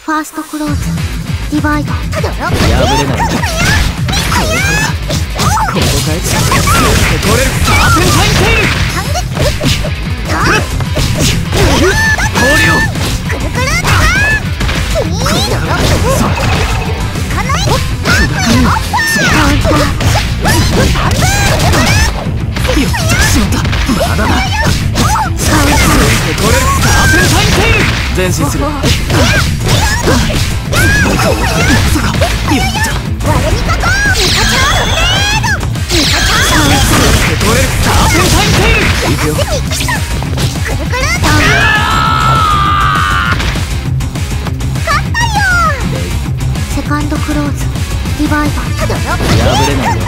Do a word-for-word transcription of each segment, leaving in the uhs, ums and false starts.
ファーストクローズディバイダー破れない。これからだ。ここかえって取れるサーペンタインテイル。氷をくるくるターン。いいよ。 そういかない。カウンター。 よっしまった。まだだ。取れるサーペンタインテイル。前進する。ここまさか。やった。 我にかこう。ミカチャートルネード。ミカチャー取れるサーペンタインテイル。いくよ。 くるくるターン。勝ったよ。セカンドクローズディバイダー。 破れないよ。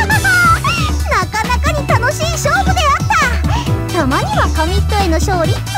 たまにはコミットへの勝利って